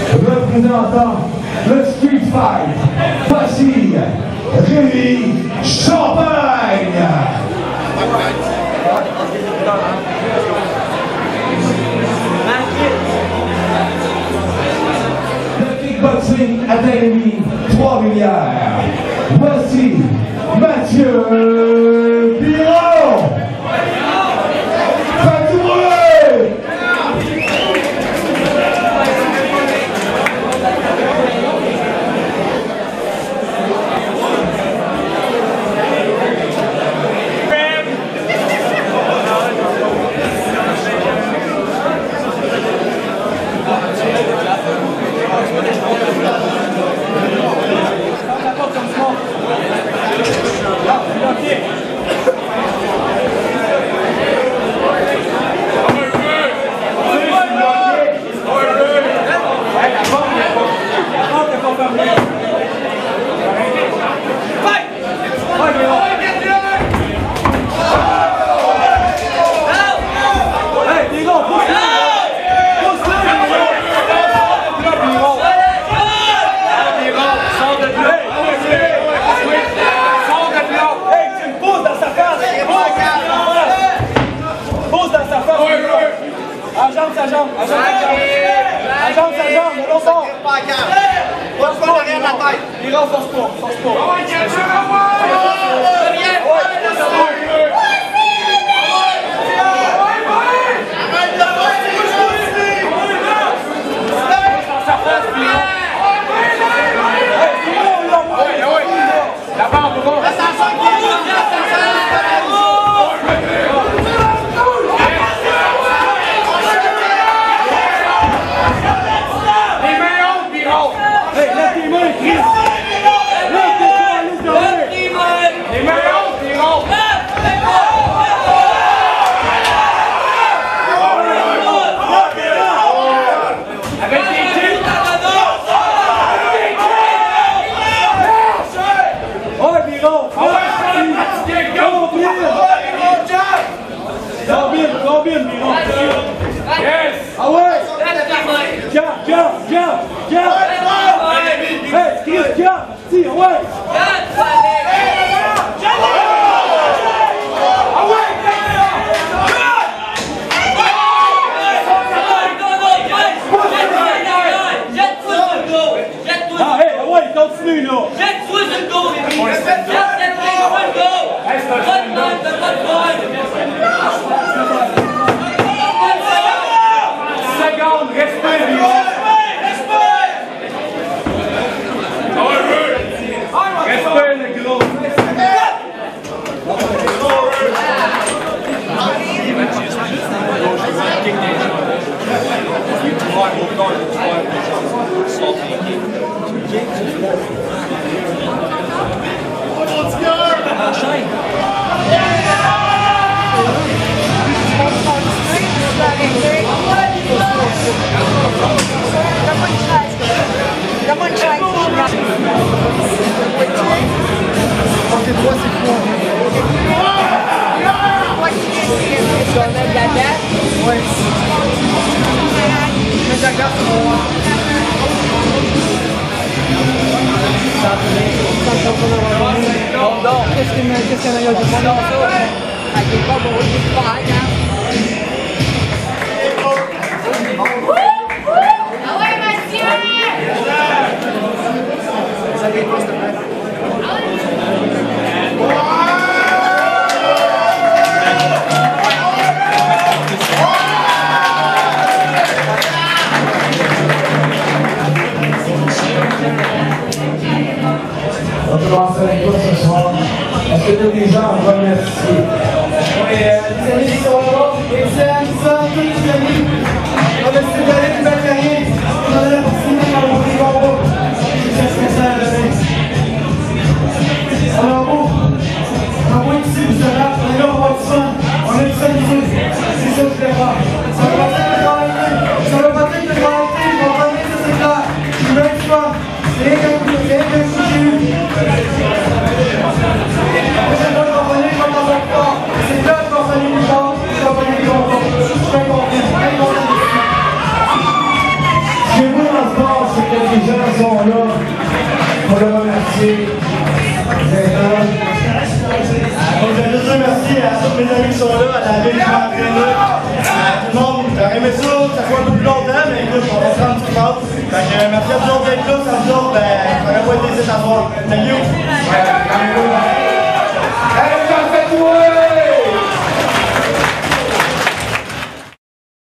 représentant le Street Fight, voici Rémi Champagne. Le Kickboxing Academy Trois-Rivières, voici Mathieu Biron. Faites du bruit! Qu'est-ce qu'il y a de bon? Ah, il est pas bon, il est pas hein? Ah ouais, Mathieu! On va commencer avec toi ce soir. Est-ce que tu as des gens à remercier? Oui, les amis qui sont là, Étienne, ça, tous les amis. On va se amis qui sont là, à la ville qui m'entraîne là. Tout le monde, j'aurais aimé ça, ça soit un peu plus longtemps, mais écoute, on va se rendre une petite passe. Fait que merci à tous autres d'être là, sans vous autres, on n'aurait pas été ici à soir. Thank you!